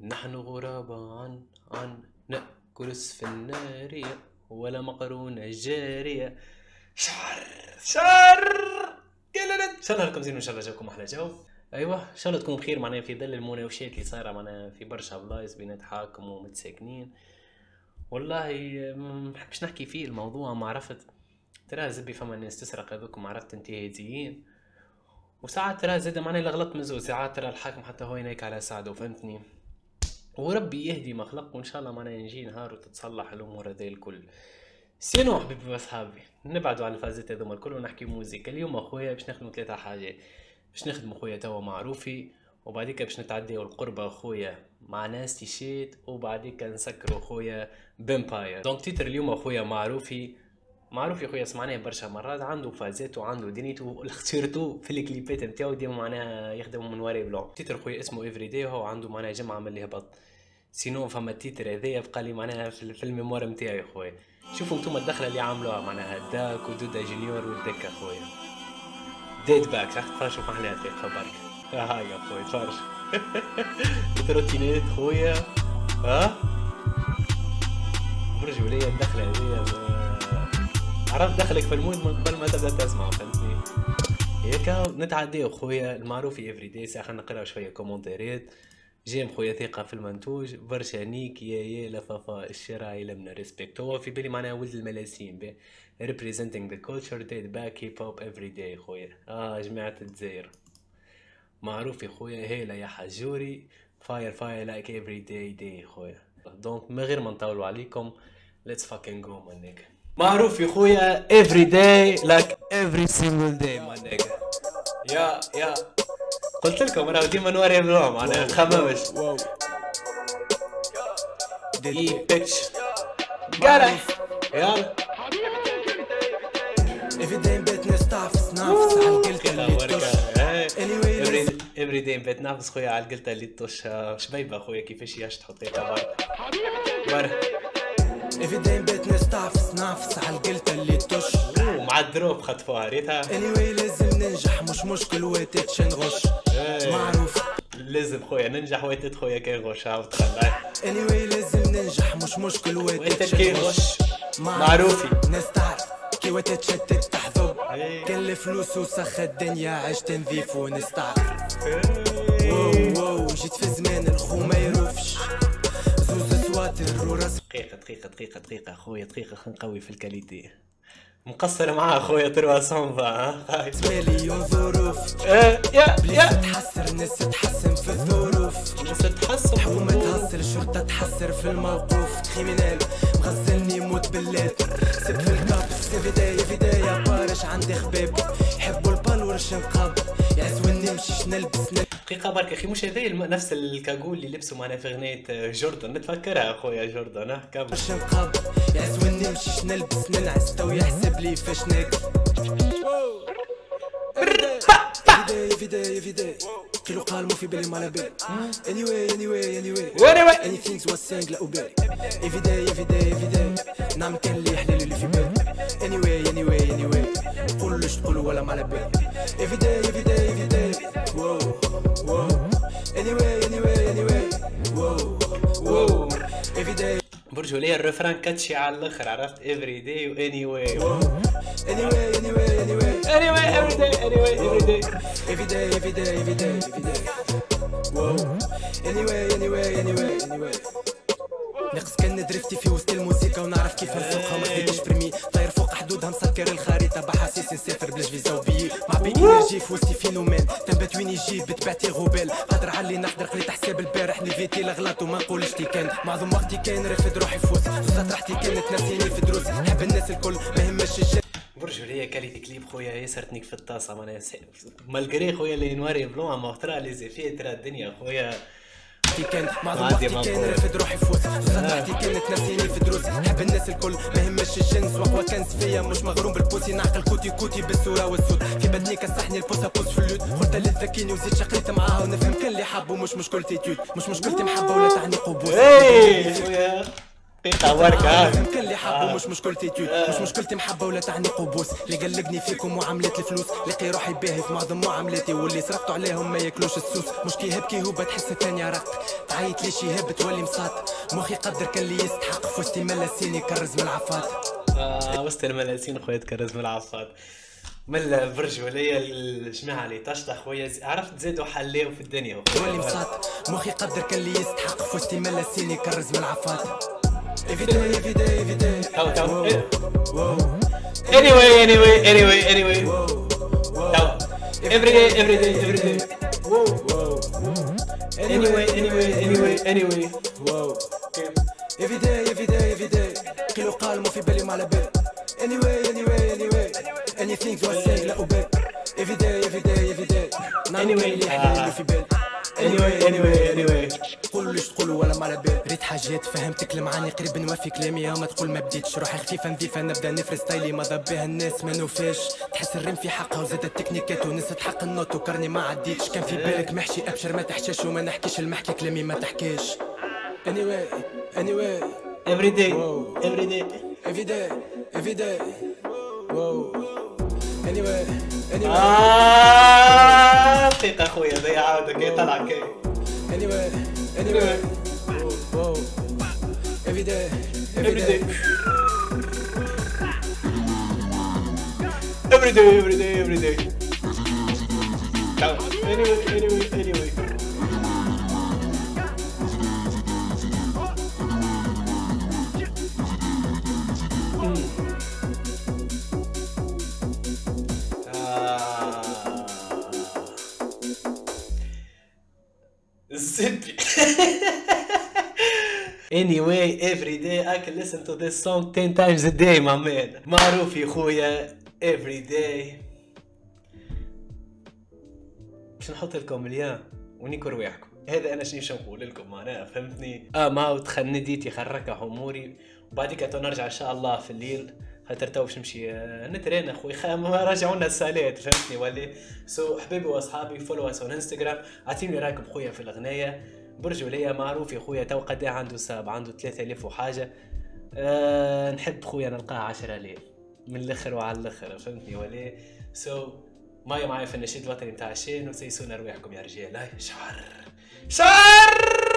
نحن غراب عن نأكل في النارية ولا مقرونة جارية. شعر ان شاء الله لكم زين وان شاء الله جاكم احلى جو. ايوه ان شاء الله تكونوا بخير معناها في ظل المناوشات اللي صايره معناها في برشا بلايص بين حاكم ومتساكنين. والله ما بحبش نحكي فيه الموضوع، ما عرفت ترى زبي فما ناس تسرق هذوك ما عرفت انتهازيين، وساعات ترى زاد معناها الغلط مزو، ساعات ترى الحاكم حتى هو ينايك على ساعده، فهمتني؟ وربي يهدي مخلق وان شاء الله معناها نجي نهار وتتصلح الامور هذه الكل. سينو حبيبي واصحابي نبعدوا على الفازات هذوما الكل ونحكي موزيكا. اليوم اخويا باش نخدموا ثلاثه حاجات. باش نخدم اخويا توا معروفي، وبعديك باش نتعداو القربة اخويا مع ناس تيشيت، وبعديك نسكروا اخويا بامباير. دونك تيتر اليوم اخويا معروفي اخويا سمعناه برشا مرات، عنده فازات وعنده دنيته اختيرتو في الكليبات نتاعو ديما معناها يخدم من وراي بلون. تيتر اخويا اسمه افري داي، وهو عنده معناها جمعه من الهبط. سينو فما التيتر هذايا بقى لي معناها في الميموار نتاعي اخويا. شوفوا انتم الدخله اللي عملوها معناها داك ودودا جونيور والدك اخويا ديد باك. راح تفرجوا في احلى دقيقه برك. هاي يا اخوي تفرج تروتينات خويا. ها برجوا ليا الدخله هذيا، عرفت دخلك في المود من قبل ما تبدا تسمع، فهمتني؟ هيك نتعداو خويا المعروفي افري داي. خلينا نقراو شويه كومنتيرات. جيم خويا ثقة في المنتوج برشا نيك يا لفافا الشراعي لمنا ريسبكت. هو في بالي معناها ولد الملاسين بي representing the culture dead back hip hop every day خويا. جماعة الجزائر معروف يا خويا. هيلا يا حجوري fire like every day خويا. دونك من غير ما نطولوا عليكم let's fucking go my nigga. معروف يا خويا every day like every single day my nigga. يا قلت لكم انا ديما نوري بلوم انا خممش. اي بيتش قرا يلا every day بيت نستعفس نافس على القلتة اللي تطش. every day بيت نافس خويا على القلتة اللي تطش. شبيبة خويا كيفاش ياش تحطيها برا every day بيت نستعفس نافس على القلتة اللي تطش. مع الدروب خطفوها ريتها. anyway لازم ننجح مش مشكل واتتش نغش. معروف لازم خويا ننجح واتت خويا كي نغش. عاود تخلى anyway لازم ننجح مش مشكل واتتش نغش. معروفي ناس تعرف كي واتت شتت تحذب. كان الفلوس وسخ الدنيا عشت نظيف ونستعرف. واو جيت في زمان الخو ما يروفش زوز سواتر وراس. دقيقة خويا دقيقة خلينا نقوي في الكاليتي. مقصر معاه خويا تروا صنفا. مليون ظروف يا تحسر ناس تحسن في الظروف. ناس تحسن حكومة تهصل شرطة تحسر في الموقوف. كريمينال مغزلني موت بالليل سب في الكاب. في بداية بارش عندي خباب يحبوا البال ورش نقاب يعزون نمشي نلبس. دقيقة برك اخي مش هذا نفس الكاغول اللي لبسوا معنا في اغنية جوردن؟ نتفكرها اخويا جوردن. كمل. ورش نقاب يعزون نمشي نلبس ننعس تو يحسب لي فاش ناكل. في داي كيلو قال مو في بالي مالا بالي. anyway anything was saying لا أبالي. في داي نعمل كان اللي يحلل اللي في بالي. anyway قولوا ليش تقولوا ولا مالا بالي. في داي واو anyway واو في داي برجوا ليا الرفران كاتشي على الاخر، عرفت؟ every day و anyway every day واو anyway نقص كان درفتي في وسط الموسيقى ونعرف كيف نسوقها. ما خديتش برمي طاير فوق حدودها مسكر الخريطة بحاسيس نسافر بلاش فيزا وبيي مع بي انرجي في وسطي فينومين. تنبت وين يجي بتبعتي غوبال قادر علي نحضر قريت حساب البارح نيفيتي الغلط وما نقولش تي كان. معظم وقتي كان رافد روحي فوس زوزات راحتي كانت ناسيني في دروسي. نحب الناس الكل ما يهمش الجد. برجوا ليا كاليتي كليب خويا ياسرتنيك في الطاسة معناها مالغري خويا اللي نواري بلون ما ترى لي زيفيه ترى الدنيا خويا كان. معظم وقتي كان رافد روحي فوس زوزات راحتي كانت ناسيني في دروسي. نحب الناس الكل ما يهمش الجنس وقوى كنز فيا مش مغروم بالبوسي. نعقل كوتي بالصورة والصوت في بدني كسحني البوسة بوس في اللود. قلت اللي تذكيني وزيد شقيت معاها ونفهم كل اللي حبه مش مشكلتي تيوت مش مشكلتي محبة ولا تعني قبوس. حقيقة بركة. يمكن اللي حابه مش مشكلتي تيود، مش مشكلتي محبة ولا تعني قبوس، اللي قلقني فيكم معاملة الفلوس، لقي روحي باهي في معظم معاملاتي، واللي سرقتوا عليهم ما ياكلوش السوس، مش كي هبكي هو بتحس ثانية رق، تعيط ليش يهب تولي مصات، مخي قدر كان اللي يستحق في وسط ملاسين يكرز من العفات. وسط الملاسين خويا تكرز من العفات. من البرجولية الجماعة اللي تشطح خويا عرفت زادوا حلاو في الدنيا تولي مصات، مخي قدر كان اللي يستحق في وسط ملاسين يكرز من العفات. Everyday anyway everyday قيلو قال مو في بالي ما على بالي anyway anything to say لا أبالي everyday anyway اللي حلالي في بالي anyway قولوا ليش تقولوا ولا ما على بالي، ريت حاجات فهمتك المعاني قريب نوفي كلامي، ما تقول ما بديتش روحي خفيفه نظيفه نبدا نفري ستايلي ما ضب بها الناس ما نوفاش، تحس الريم في حقها وزاد التكنيكات ونسيت حق النوت وكرني ما عديتش، كان في بالك محشي ابشر ما تحشاش وما نحكيش المحكي كلامي ما تحكيش anyway everyday anyway دقيقة خويا زي عاودك كي طلع كي anyway everyday anyway Zippy. Anyway, every day I can listen to this song 10 times a day, my man. معروف يا خويا every day. باش نحط لكم اليوم ونيكو رواحكم. هذا انا شنو نقول لكم معناها فهمتني؟ ما وتخنديتي خركه اموري وبعديك نرجع ان شاء الله في الليل خاطر تو باش نمشي نترين اخوي راجعونا السالات فهمتني ولا حبيبي واصحابي فولو اس اون انستغرام اعطيني رايكم خويا في الاغنيه برجوليه معروف يا خويا تو قد عنده ساب عنده 3000 وحاجه نحب خويا نلقاه 10000 من الاخر وعلى الاخر فهمتني ولا معايا في النشيد الوطني نتاع الشين وسيسونا رواحكم يا رجال. هاي شعر